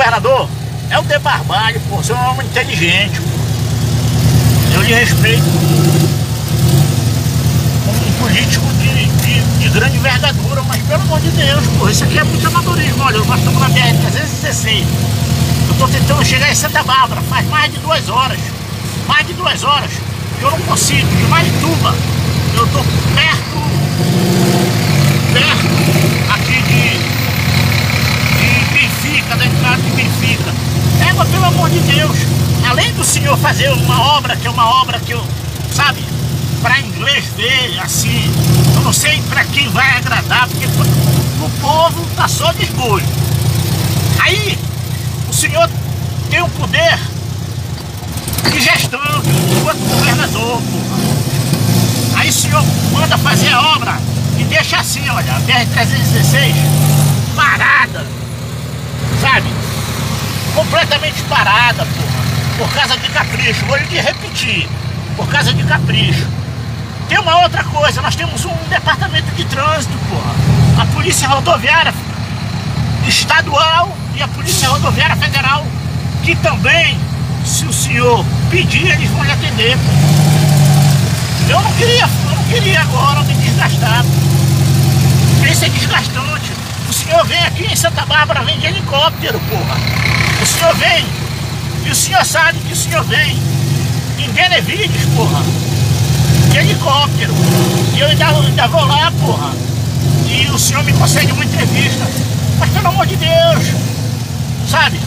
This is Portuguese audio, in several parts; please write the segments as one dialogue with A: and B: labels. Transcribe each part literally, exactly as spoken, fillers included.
A: governador, é o De Barbalho, pô, você é um homem inteligente, pô. Eu lhe respeito como um político de, de, de grande envergadura, mas pelo amor de Deus, pô, isso aqui é muito amadorismo. Olha, nós estamos na B R trezentos e dezesseis. Eu estou tentando chegar em Santa Bárbara, faz mais de duas horas. Mais de duas horas. Eu não consigo, de Marituba. Eu estou perto, perto aqui de, de Benfica, da entrada de Benfica. É, mas pelo amor de Deus, além do senhor fazer uma obra, que é uma obra que eu, sabe, para inglês ver, assim, eu não sei para quem vai agradar, porque o povo tá só de esgoio. Aí, o senhor tem o poder de gestão enquanto governador, porra. Aí o senhor manda fazer a obra e deixa assim, olha, a B R trezentos e dezesseis parada, sabe? Completamente parada, porra. Por causa de capricho, vou lhe repetir, por causa de capricho. Tem uma outra coisa, nós temos um departamento de trânsito, porra. A Polícia Rodoviária Estadual e a Polícia Rodoviária Federal, que também, se o senhor pedir, eles vão lhe atender. Eu não queria, eu não queria agora me desgastar. Isso é desgastante. O senhor vem aqui em Santa Bárbara, vem de helicóptero, porra. O senhor vem, e o senhor sabe que o senhor vem em Benevides, porra, de helicóptero. E eu ainda, ainda vou lá, porra, e o senhor me concede uma entrevista. Mas pelo amor de Deus, sabe?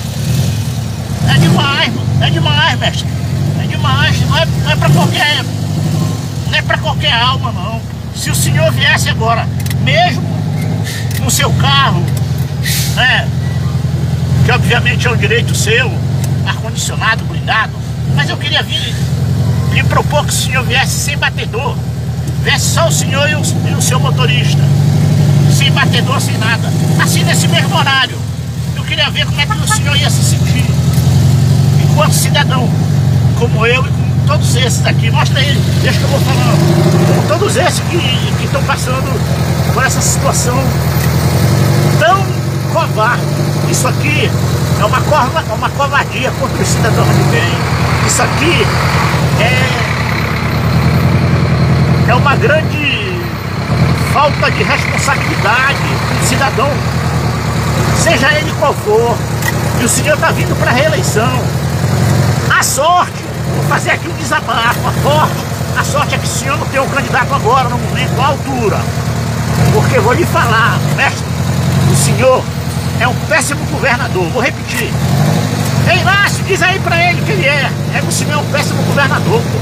A: É demais, é demais, mestre. É demais, não é, não é pra qualquer. Não é pra qualquer alma, não. Se o senhor viesse agora, mesmo no seu carro, né? Que obviamente é um direito seu, ar-condicionado, blindado, mas eu queria vir lhe propor que o senhor viesse sem batedor, viesse só o senhor e o, e o seu motorista, sem batedor, sem nada, assim nesse mesmo horário. Eu queria ver como é que o senhor ia se sentir enquanto cidadão, como eu e como todos esses aqui. Mostra aí, deixa que eu vou falando, como todos esses que estão passando por essa situação tão covarde. Isso aqui é uma, cova, uma covardia contra os cidadãos de bem. Isso aqui é, é uma grande falta de responsabilidade do cidadão, seja ele qual for. E o senhor está vindo para a reeleição. A sorte, vou fazer aqui um desabafo, a sorte, a sorte é que o senhor não tem um candidato agora, no momento, à altura. Porque vou lhe falar, mestre, o senhor é um péssimo governador. Vou repetir. Ei, Márcio, diz aí pra ele que ele é. É que o senhor é um péssimo governador, pô.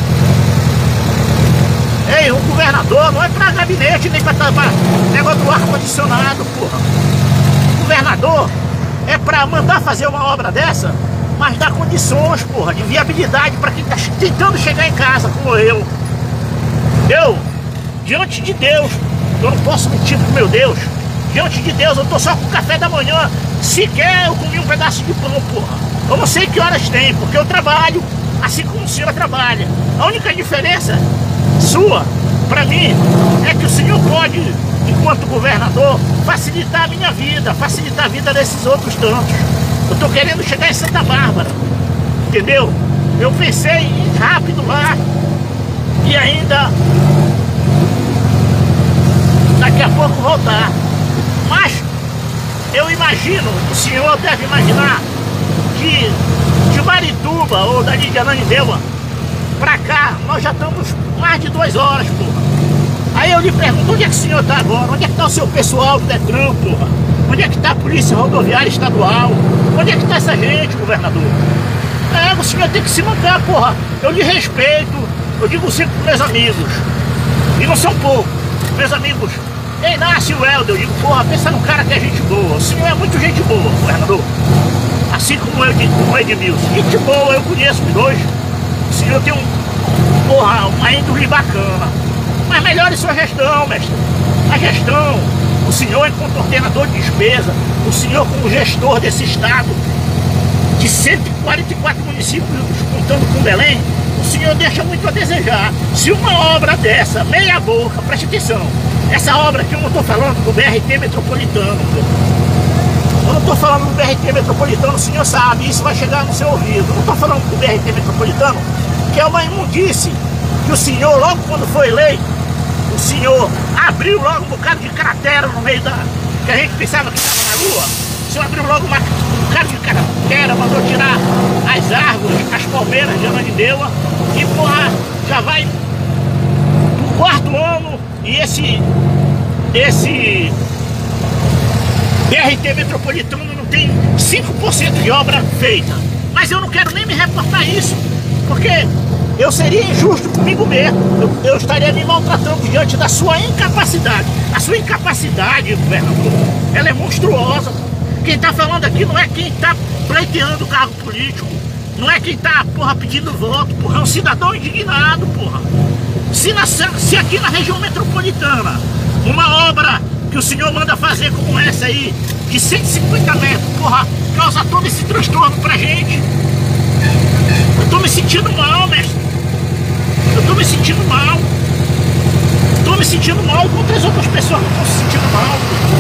A: Ei, um governador não é pra gabinete, nem pra, pra negócio do ar-condicionado, porra. O governador é pra mandar fazer uma obra dessa, mas dar condições, porra, de viabilidade pra quem tá tentando chegar em casa, como eu. Eu, diante de Deus, eu não posso mentir pro meu Deus. Diante de Deus, eu tô só com o café da manhã. Sequer eu comi um pedaço de pão, porra. Eu não sei que horas tem, porque eu trabalho assim como o senhor trabalha. A única diferença sua, pra mim, é que o senhor pode, enquanto governador, facilitar a minha vida, facilitar a vida desses outros tantos. Eu tô querendo chegar em Santa Bárbara, entendeu? Eu pensei em ir rápido lá e ainda daqui a pouco voltar. Mas eu imagino, o senhor deve imaginar que de Marituba ou dali de Ananindeua pra cá, nós já estamos mais de duas horas, porra. Aí eu lhe pergunto, onde é que o senhor tá agora? Onde é que tá o seu pessoal do Detran, porra? Onde é que tá a Polícia Rodoviária Estadual? Onde é que tá essa gente, governador? É, o senhor tem que se manter, porra. Eu lhe respeito, eu digo sempre pros meus amigos, e não são poucos, meus amigos. Ei, Inácio e o Helder, eu digo, porra, pensa num cara que é gente boa. O senhor é muito gente boa, governador. Assim como eu, como o Edmilson. Gente boa, eu conheço os dois. O senhor tem um, porra, uma índole bacana. Mas melhore sua gestão, mestre. A gestão, o senhor enquanto ordenador de despesa, o senhor como gestor desse estado, de cento e quarenta e quatro municípios, contando com Belém, o senhor deixa muito a desejar. Se uma obra dessa, meia boca, preste atenção, essa obra que eu não estou falando do B R T metropolitano, Eu não estou falando do B R T metropolitano, o senhor sabe, isso vai chegar no seu ouvido. Eu não estou falando do B R T metropolitano, que é uma imundice, que o senhor, logo quando foi eleito, o senhor abriu logo um bocado de cratera no meio da... que a gente pensava que estava na lua. O senhor abriu logo uma, um bocado de cratera, mandou tirar as árvores, as palmeiras de Ananindeua, e porra, já vai no quarto ano, e esse... esse... B R T metropolitano não tem cinco por cento de obra feita. Mas eu não quero nem me reportar isso, porque eu seria injusto comigo mesmo. Eu, eu estaria me maltratando diante da sua incapacidade. A sua incapacidade, governador, ela é monstruosa. Quem está falando aqui não é quem está pleiteando o cargo político, não é quem está, porra, pedindo voto, porra, é um cidadão indignado, porra. Se, na, se aqui na região metropolitana, uma obra que o senhor manda fazer como essa aí, de cento e cinquenta metros, porra, causa todo esse transtorno pra gente. Eu tô me sentindo mal, mestre. Eu tô me sentindo mal. Tô me sentindo mal, quantas outras pessoas não estão se sentindo mal?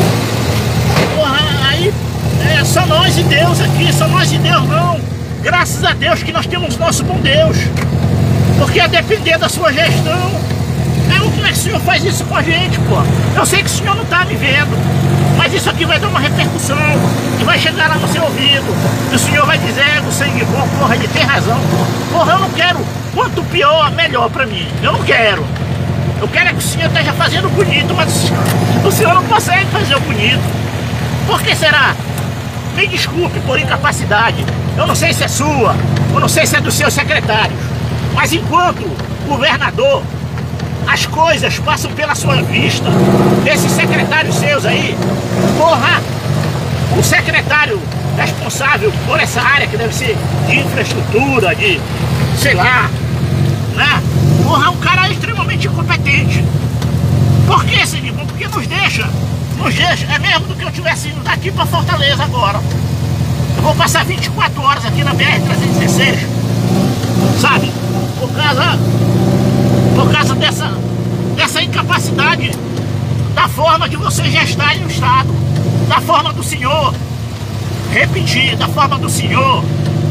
A: Porra, aí é só nós e Deus aqui, só nós e Deus não. Graças a Deus que nós temos nosso bom Deus. Porque a depender da sua gestão, como é que o senhor faz isso com a gente, pô? Eu sei que o senhor não tá me vendo, mas isso aqui vai dar uma repercussão e vai chegar lá no seu ouvido. E o senhor vai dizer, o sangue bom, porra, ele tem razão. Porra, eu não quero, quanto pior, melhor pra mim. Eu não quero. Eu quero é que o senhor esteja fazendo bonito, mas o senhor não consegue fazer o bonito. Por que será? Me desculpe por incapacidade. Eu não sei se é sua, eu não sei se é dos seus secretários, mas enquanto governador, as coisas passam pela sua vista. Esses secretários seus aí, porra, o secretário responsável por essa área que deve ser de infraestrutura, de, sei lá, né? Porra, é um cara extremamente incompetente. Por que, Senhor? Porque nos deixa, nos deixa, é mesmo do que eu tivesse indo daqui pra Fortaleza agora. Eu vou passar vinte e quatro horas aqui na B R trezentos e dezesseis, sabe? Por causa... por causa dessa, dessa incapacidade, da forma de vocês gestarem o Estado, da forma do senhor repetir, da forma do senhor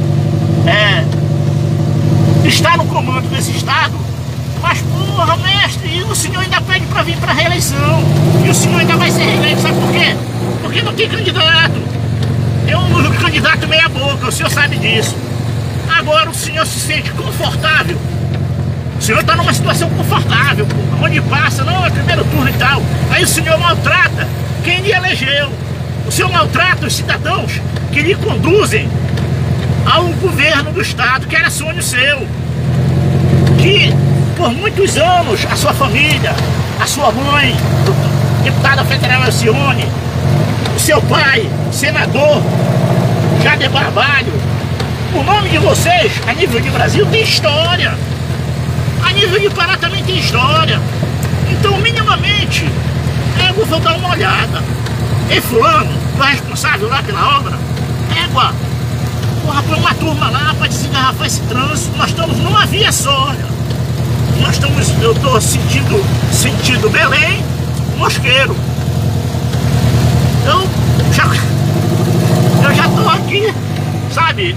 A: é, estar no comando desse Estado. Mas porra, mestre, e o senhor ainda pede para vir para reeleição, e o senhor ainda vai ser reeleito, sabe por quê? Porque não tem candidato. Eu um candidato meia boca, o senhor sabe disso. Agora o senhor se sente confortável. O senhor está numa situação confortável, pô, onde passa, não, é primeiro turno e tal. Aí o senhor maltrata quem lhe elegeu. O senhor maltrata os cidadãos que lhe conduzem ao governo do Estado, que era sonho seu. Que por muitos anos a sua família, a sua mãe, deputada federal Alcione, o seu pai, senador Jader Barbalho, o nome de vocês, a nível de Brasil, tem história. A nível de Pará também tem história. Então, minimamente, eu vou dar uma olhada. Ei, fulano, tu é responsável lá pela obra? Égua, porra, põe uma turma lá pra desengarrafar esse trânsito. Nós estamos numa via só, olha. Nós estamos, eu tô sentindo, sentindo Belém, Mosqueiro. Eu já, eu já tô aqui, sabe?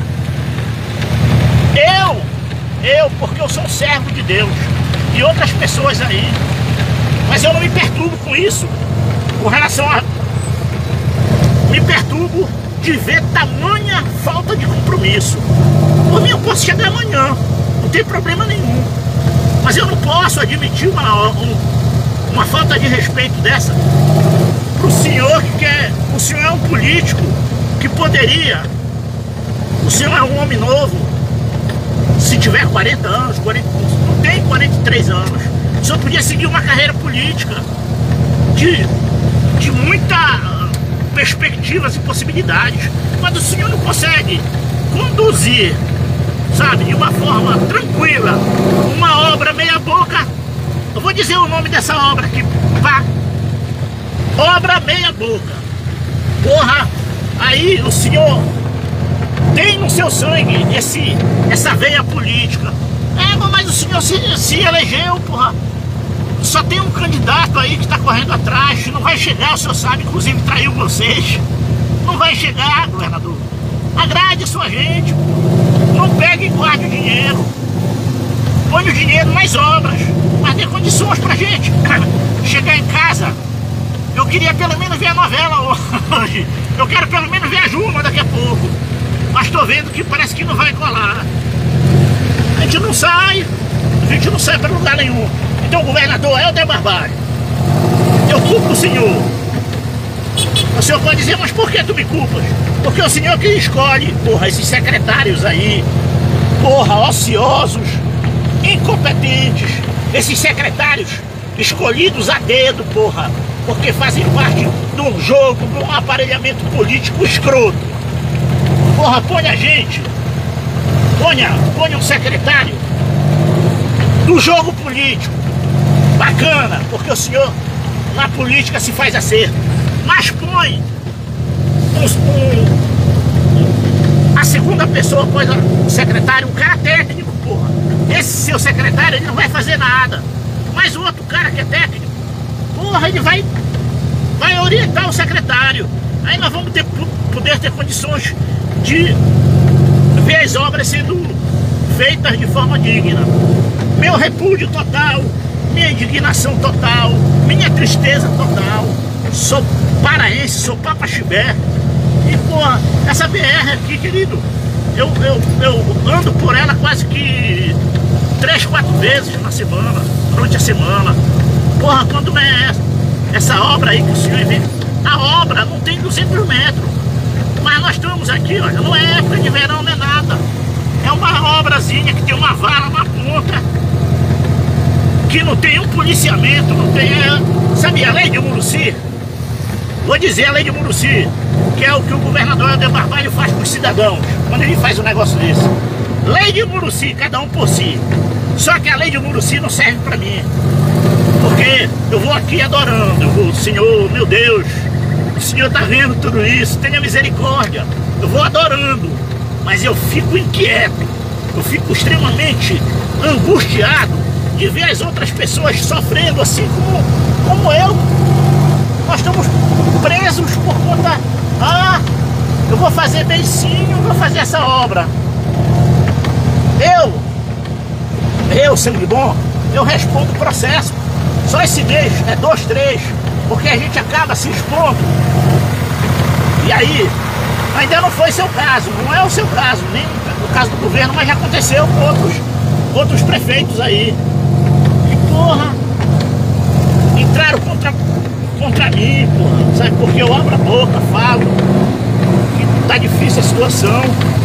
A: Eu, eu, porque eu sou um servo de Deus e outras pessoas aí, mas eu não me perturbo com isso, com relação a... me perturbo de ver tamanha falta de compromisso. Por mim eu posso chegar amanhã, não tem problema nenhum, mas eu não posso admitir uma, um, uma falta de respeito dessa pro senhor que quer. O senhor é um político que poderia, o senhor é um homem novo, se tiver quarenta anos, quarenta, não tem quarenta e três anos, o senhor podia seguir uma carreira política de, de muita perspectivas e possibilidades, mas o senhor não consegue conduzir, sabe, de uma forma tranquila, uma obra meia boca. Eu vou dizer o nome dessa obra aqui, pá, obra meia boca. Porra, aí o senhor tem no seu sangue esse, essa veia política. É, mas o senhor se, se elegeu, porra. Só tem um candidato aí que tá correndo atrás, não vai chegar, o senhor sabe, inclusive traiu vocês. não vai chegar, governador. Agrade a sua gente. Não pegue e guarde o dinheiro. Põe o dinheiro nas obras. Mas dê condições pra gente chegar em casa. Eu queria pelo menos ver a novela hoje. Eu quero pelo menos ver a Juma daqui a pouco. Mas tô vendo que parece que não vai colar. A gente não sai. A gente não sai pra lugar nenhum. Então o governador Helder Barbalho, eu culpo o senhor. O senhor pode dizer, mas por que tu me culpas? Porque o senhor que escolhe, porra, esses secretários aí, porra, ociosos, incompetentes, esses secretários escolhidos a dedo, porra, porque fazem parte de um jogo, de um aparelhamento político escroto. Porra, põe a gente, ponha, ponha um secretário do jogo político, bacana, porque o senhor na política se faz acerto, mas põe um, um, a segunda pessoa, após o secretário, um cara técnico, porra. Esse seu secretário, ele não vai fazer nada, mas o outro cara que é técnico, porra, ele vai, vai orientar o secretário. Aí nós vamos ter, poder ter condições de ver as obras sendo feitas de forma digna. Meu repúdio total, minha indignação total, minha tristeza total. Sou paraense, sou papaxibé. E, porra, essa B R aqui, querido, eu, eu, eu ando por ela quase que três, quatro vezes na semana, durante a semana. Porra, quando é essa, essa obra aí que o senhor vê? A obra não tem duzentos metros. Mas nós estamos aqui, olha, não é época de verão, não é nada. É uma obrazinha que tem uma vara na ponta, que não tem um policiamento, não tem... Sabe a lei de Muruci? Vou dizer a lei de Muruci, que é o que o governador Helder Barbalho faz com os cidadãos, quando ele faz um negócio desse. Lei de Muruci, cada um por si. Só que a lei de Muruci não serve pra mim. Porque eu vou aqui adorando, eu vou, Senhor, meu Deus, o Senhor tá vendo tudo isso, tenha misericórdia. Eu vou adorando, mas eu fico inquieto, eu fico extremamente angustiado de ver as outras pessoas sofrendo assim como, como eu. Nós estamos presos por conta... Ah, eu vou fazer beicinho, vou fazer essa obra. Eu, eu, sangue bom, eu respondo o processo. Só esse mês, é dois, três, porque a gente acaba se expondo. E aí, ainda não foi seu caso, não é o seu caso, nem o caso do governo, mas já aconteceu com outros, outros prefeitos aí. E porra, entraram contra, contra mim, porra, sabe? Porque eu abro a boca, falo que tá difícil a situação.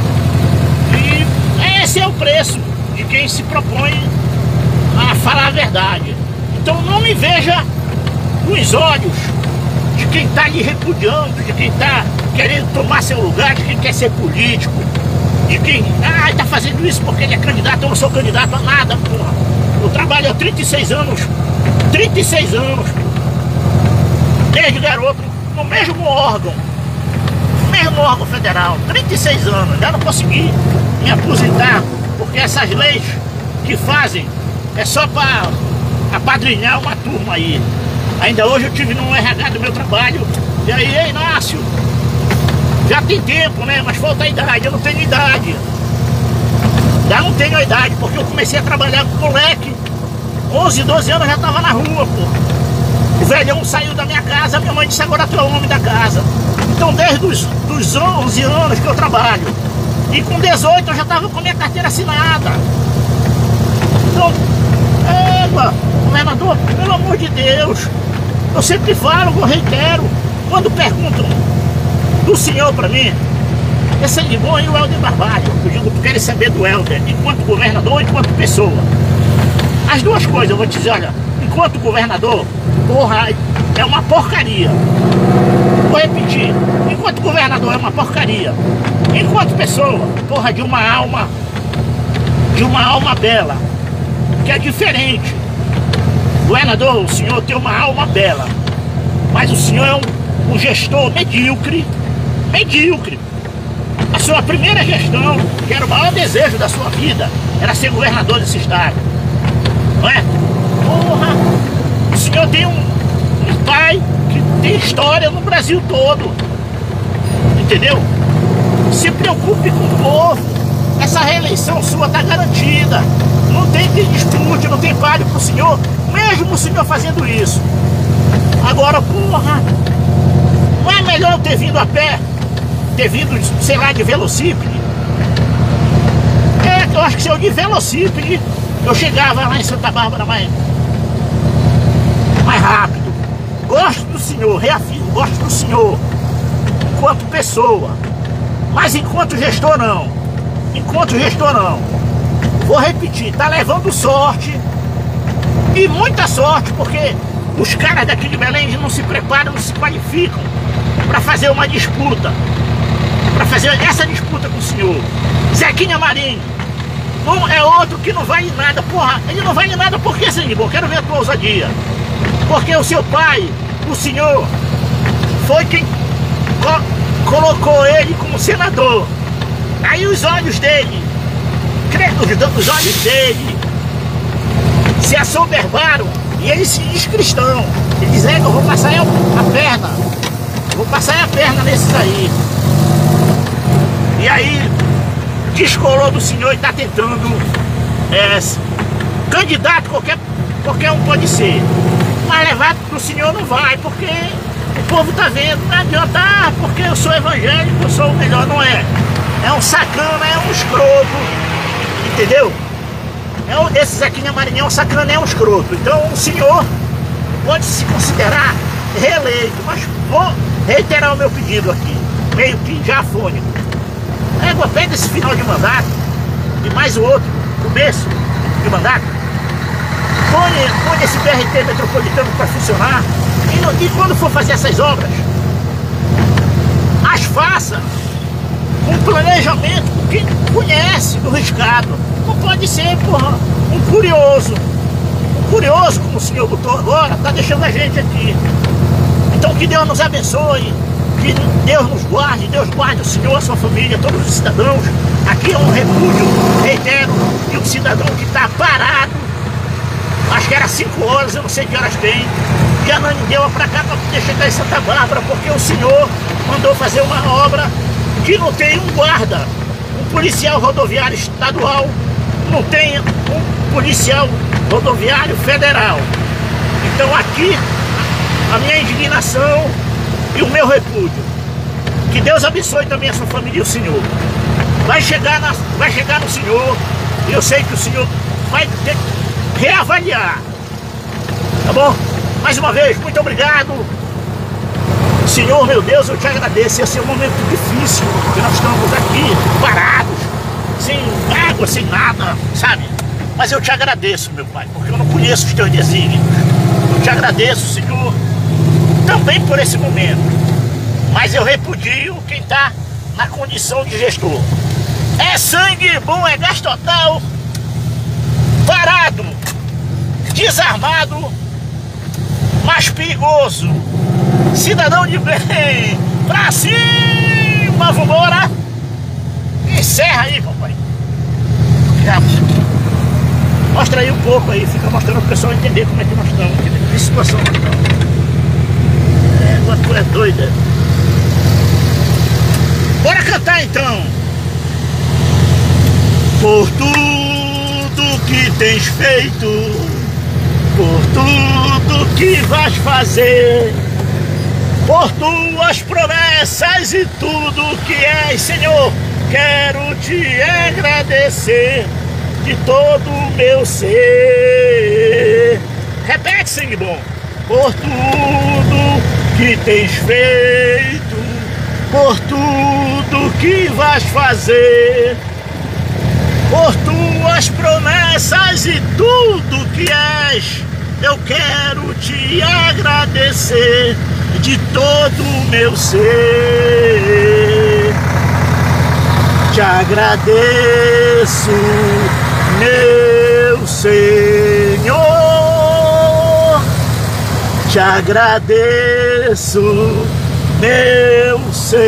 A: E esse é o preço de quem se propõe a falar a verdade. Então não me veja nos olhos de quem está lhe repudiando, de quem está querendo tomar seu lugar, de quem quer ser político, de quem ah, está fazendo isso porque ele é candidato. Eu não sou candidato a nada, porra. Eu trabalho há trinta e seis anos, trinta e seis anos, desde garoto, no mesmo órgão, no mesmo órgão federal, trinta e seis anos, já não consegui me aposentar, porque essas leis que fazem é só para apadrinhar uma turma aí. Ainda hoje eu tive no R H do meu trabalho. E aí, ei, Inácio, já tem tempo, né? Mas falta a idade, eu não tenho idade. Já não tenho a idade, porque eu comecei a trabalhar com moleque. onze, doze anos eu já tava na rua, pô. O velhão saiu da minha casa, minha mãe disse, agora tu é o homem da casa. Então desde os dos onze anos que eu trabalho. E com dezoito eu já tava com a minha carteira assinada. Então, égua, governador, pelo amor de Deus, eu sempre falo, eu reitero, quando perguntam do senhor pra mim, é sangue bom e o Helder Barbalho, eu digo, tu queres saber do Helder, enquanto governador, enquanto pessoa. As duas coisas, eu vou te dizer, olha, enquanto governador, porra, é uma porcaria. Vou repetir, enquanto governador é uma porcaria. Enquanto pessoa, porra, de uma alma, de uma alma bela, que é diferente. Governador, o senhor tem uma alma bela, mas o senhor é um, um gestor medíocre, medíocre. A sua primeira gestão, que era o maior desejo da sua vida, era ser governador desse estado, não é? Porra, o senhor tem um, um pai que tem história no Brasil todo. entendeu? Se preocupe com o povo. Essa reeleição sua tá garantida. Não tem quem dispute, não tem pare pro senhor, mesmo o senhor fazendo isso. Agora, porra, não é melhor eu ter vindo a pé, ter vindo, sei lá, de velocípede? É, eu acho que se eu de velocípede, eu chegava lá em Santa Bárbara mais, mais rápido. Gosto do senhor, reafirmo, gosto do senhor enquanto pessoa, mas enquanto gestor não. Enquanto gestor não. Vou repetir, tá levando sorte, e muita sorte, porque os caras daqui de Belém não se preparam, não se qualificam para fazer uma disputa, para fazer essa disputa com o senhor. Zequinha Marinho não, é outro que não vale nada. Porra, ele não vale nada por que, senhor? Quero ver a tua ousadia. Porque o seu pai, o senhor, foi quem co colocou ele como senador. Aí os olhos dele, os, os olhos dele se assoberbaram e ele se diz cristão. Ele diz, é, eu vou passar a, a perna, vou passar a perna nesses aí. E aí descolou do senhor e está tentando, é, candidato, qualquer, qualquer um pode ser, mas levado pro senhor não vai, porque o povo tá vendo, não adianta, ah, porque eu sou evangélico, eu sou o melhor, não é. É um sacana, é um escroto, entendeu? É um, esse Zequinha Marinho é um sacana, é um escroto. Então o senhor pode se considerar reeleito, mas vou reiterar o meu pedido aqui, meio que já afônico. Égua, pega esse final de mandato e mais o outro, começo de mandato, põe, põe esse B R T metropolitano para funcionar, e, no, e quando for fazer essas obras, as faça um planejamento, quem conhece do riscado. Não pode ser, porra, um curioso. Um curioso, como o senhor botou agora, tá deixando a gente aqui. Então que Deus nos abençoe, que Deus nos guarde, Deus guarde o senhor, a sua família, todos os cidadãos. Aqui é um repúdio, reitero, de um cidadão que está parado. Acho que era cinco horas, eu não sei que horas tem. E a Nani deu pra cá para poder chegar em Santa Bárbara, porque o senhor mandou fazer uma obra que não tem um guarda, um policial rodoviário estadual, não tem um policial rodoviário federal. Então aqui a minha indignação e o meu repúdio. Que Deus abençoe também a sua família e o senhor. Vai chegar, na, vai chegar no senhor, e eu sei que o senhor vai ter que reavaliar. Tá bom? Mais uma vez, muito obrigado. Senhor, meu Deus, eu te agradeço. Esse é um momento difícil, que nós estamos aqui parados, sem água, sem nada, sabe? Mas eu te agradeço, meu Pai, porque eu não conheço os teus desígnios. Eu te agradeço, Senhor, também por esse momento. Mas eu repudio quem está na condição de gestor. É sangue bom, é gás total, parado, desarmado, mais perigoso. Cidadão de bem, pra cima, vambora! Encerra aí, papai. Mostra aí um pouco aí, fica mostrando pro pessoal entender como é que nós estamos, que situação nós estamos. É, uma coisa doida. Bora cantar então! Por tudo que tens feito, por tudo que vais fazer, por tuas promessas e tudo que és, Senhor, quero te agradecer de todo o meu ser. Repete, sangue bom. Por tudo que tens feito, por tudo que vais fazer, por tuas promessas e tudo que és, eu quero te agradecer de todo o meu ser. Te agradeço, meu Senhor, te agradeço, meu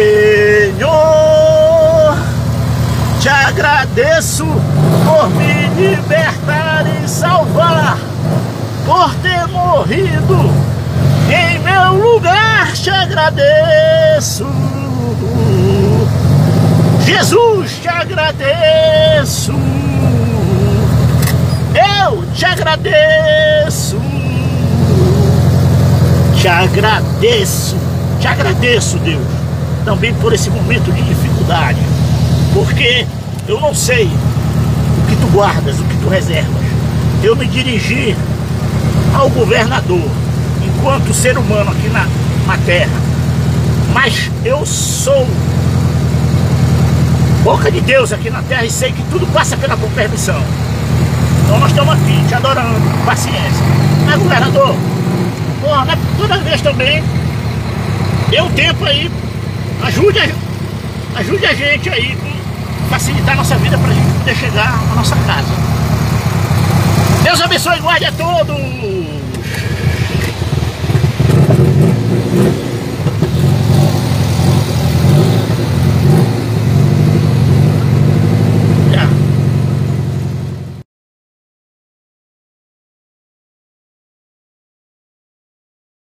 A: Senhor, te agradeço por me libertar e salvar, por ter morrido em meu lugar, te agradeço. agradeço, eu te agradeço, te agradeço, te agradeço, Deus, também por esse momento de dificuldade, porque eu não sei o que tu guardas, o que tu reservas. Eu me dirigi ao governador enquanto ser humano aqui na, na terra, mas eu sou boca de Deus aqui na terra e sei que tudo passa pela tua permissão. Então nós estamos aqui te adorando, paciência. Mas governador, porra, mas toda vez também dê um tempo aí, ajude a, ajude a gente aí, facilitar a nossa vida pra gente poder chegar à nossa casa. Deus abençoe e guarde a todos!